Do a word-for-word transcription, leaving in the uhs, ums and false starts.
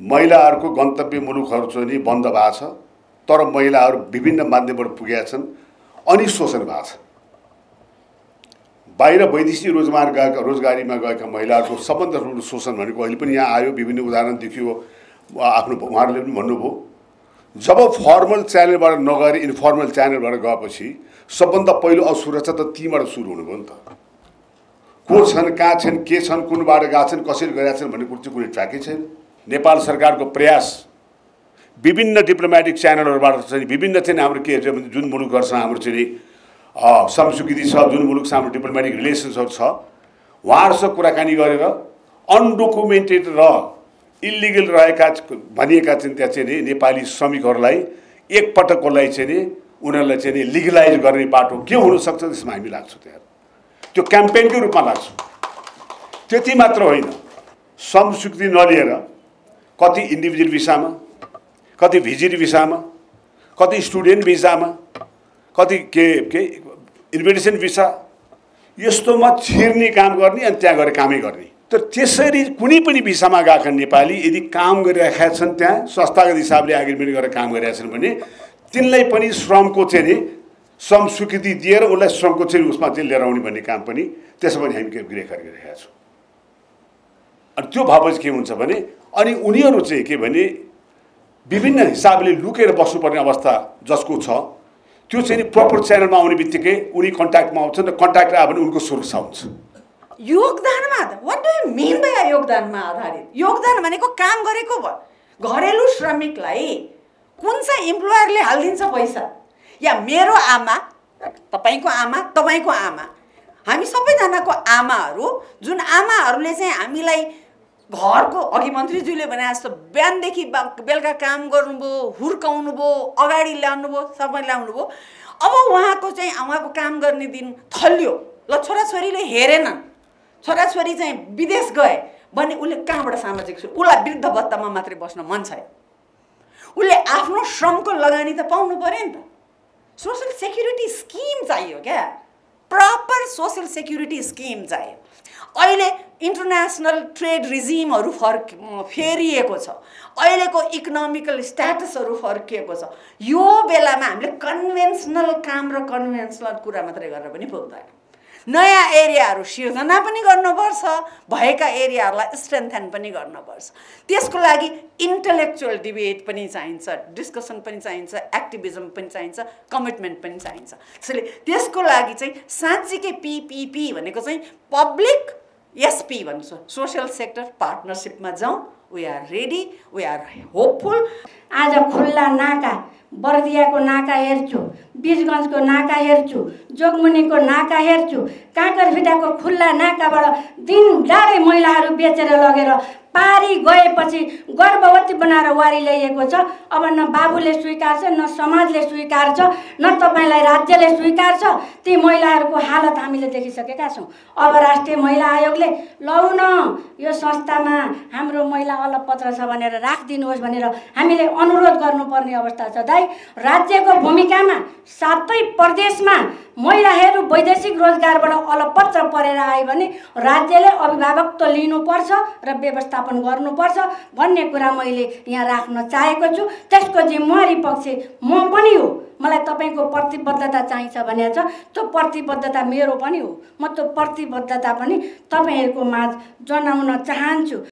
महिलाहरूको गन्तव्य मुलुकहरू चाहिँ बन्द भएको छ, तर महिलाहरू विभिन्न माध्यमबाट पुगेका छन् अनि शोषण भएको छ। बाहिर वैदेशिक रोजगार गएका रोजगारीमा गएका महिलाहरूको सबभन्दा ठुलो शोषण भनेको अहिले पनि यहाँ आयो, विभिन्न उदाहरण देखियो, आफ्नो उहाँहरूले पनि भन्नुभयो। जब फर्मल च्यानलबाट नगएर इन्फर्मल च्यानलबाट गएपछि सबभन्दा पहिलो असुरक्षा त तीबाट सुरु हुनुभयो नि त। को छन्, कहाँ छन्, के छन्, कुन बाटो गएका छन्, कसरी गरेका छन् भन्ने कुरो चाहिँ कुनै ट्र्याकै छैन। नेपाल सरकारको प्रयास विभिन्न डिप्लोमेटिक च्यानलहरूबाट चाहिँ विभिन्न चाहिँ हाम्रो के जुन मुलुकहरूसँग हाम्रो चाहिँ संस्कृति छ, जुन मुलुकसँग हाम्रो डिप्लोमेटिक रिलेसन्सहरू छ, उहाँहरूसँग कुराकानी गरेर अनडोकुमेन्टेड र इलिगल रहेका भनिएका चाहिँ त्यहाँ चाहिँ नेपाली श्रमिकहरूलाई एकपटकको लागि चाहिँ उनीहरूलाई चाहिँ लिगलाइज गर्ने बाटो के हुनसक्छ त्यसमा हामी लाग्छौँ। त्यहाँ त्यो क्याम्पेनकै रूपमा लाग्छौँ। त्यति मात्र होइन, संस्कृति नलिएर कति इन्डिभिजुअल भिसामा, कति भिजिट भिसामा, कति स्टुडेन्ट भिसामा, कति के के इन्भिटेसन भिसा, यस्तोमा छिर्ने काम गर्ने अनि त्यहाँ गएर कामै गर्ने। तर त्यसरी कुनै पनि भिसामा गएका नेपाली यदि काम गरिरहेका छन्, त्यहाँ संस्थागत हिसाबले एग्रिमेन्ट गरेर काम गरिरहेका छन् भने तिनलाई पनि श्रमको चाहिँ श्रम स्वीकृति दिएर उसलाई श्रमको चाहिँ उसमा चाहिँ लिएर आउने भन्ने काम पनि त्यसो पनि हामी रेखा गरिरहेका छौँ। अनि त्यो भाव के हुन्छ भने अनि उनीहरू चाहिँ के भने विभिन्न हिसाबले लुकेर बस्नुपर्ने अवस्था जसको छ, त्यो चाहिँ प्रपर च्यानलमा आउने बित्तिकै उनी कन्ट्याक्टमा आउँछन् र कन्ट्याक्ट आयो भने उनको सुरक्षा हुन्छ। योगदानमा what do you mean by योगदानमा आधारित? योगदान भनेको काम गरेको घरेलु श्रमिकलाई कुन चाहिँ इम्प्लोयरले हालिदिन्छ पैसा, या मेरो आमा, तपाईको आमा, तपाईको आमा, हामी सबैजनाको आमाहरू, जुन आमाहरूले चाहिँ हामीलाई घरको अघि मन्त्रीज्यूले भने जस्तो बिहानदेखि बेलुका काम गर्नुभयो, हुर्काउनु भयो, अगाडि ल्याउनु भयो, सबै ल्याउनु भयो। अब उहाँको चाहिँ उहाँको काम गर्ने दिन थल्यो, ल छोराछोरीले हेरेनन्, छोराछोरी चाहिँ विदेश गए भने उसले कहाँबाट सामाजिक उसलाई वृद्ध भत्तामा मात्रै बस्न मन छैन, उसले आफ्नो श्रमको लगानी त पाउनु पर्यो नि त। सोशल सेक्युरिटी स्किम चाहियो क्या, प्रपर सोशल सेक्युरिटी स्किम चाहियो। अहिले इन्टरनेसनल ट्रेड रिजिमहरू फर्क फेरिएको छ, अहिलेको इकोनोमिकल स्ट्याटसहरू फर्किएको छ। यो बेलामा हामीले कन्भेन्सनल काम र कन्भेन्सनल कुरा मात्रै गरेर पनि पुग्दैन। नयाँ एरियाहरू सिर्जना पनि गर्नुपर्छ, भएका एरियाहरूलाई स्ट्रेन्थेन पनि गर्नुपर्छ। त्यसको लागि इन्टेलेक्चुअल डिबेट पनि चाहिन्छ, डिस्कसन पनि चाहिन्छ, एक्टिभिजम पनि चाहिन्छ, कमिटमेन्ट पनि चाहिन्छ। त्यसैले त्यसको लागि चाहिँ साँच्चीकै पीपीपी भनेको चाहिँ पब्लिक एसपी भन्छ, सोशल सेक्टर पार्टनरसिपमा जाउँ। We are ready, we are hopeful. आज खुल्ला नाका, बर्दियाको नाका हेर्छु, बीरगञ्जको नाका हेर्छु, जोगमुनिको नाका हेर्छु, काँकरभिटाको खुल्ला नाकाबाट दिन डाँडै महिलाहरू बेचेर लगेर पारी गएपछि गर्भवती बनाएर वारी ल्याइएको छ। अब न बाबुले स्वीकार छ, न समाजले स्वीकार छ, न तपाईँलाई राज्यले स्वीकार छ। ती महिलाहरूको हालत हामीले देखिसकेका छौँ। अब राष्ट्रिय महिला आयोगले लौ न यो संस्थामा हाम्रो महिला अलपत्र छ भनेर राखिदिनुहोस् भनेर हामीले अनुरोध गर्नुपर्ने अवस्था छ। दाइ, राज्यको भूमिकामा सातै प्रदेशमा महिलाहरू वैदेशिक रोजगारबाट अलपत्र परेर आए भने राज्यले अभिभावकत्व लिनुपर्छ र व्यवस्थापन गर्नुपर्छ भन्ने कुरा मैले यहाँ राख्न चाहेको छु। त्यसको जिम्मेवारी पक्ष म पनि हो, मलाई तपाईँको प्रतिबद्धता चाहिन्छ भने छ, त्यो प्रतिबद्धता मेरो पनि हो। म त्यो प्रतिबद्धता पनि तपाईँहरूको माझ जनाउन चाहन्छु।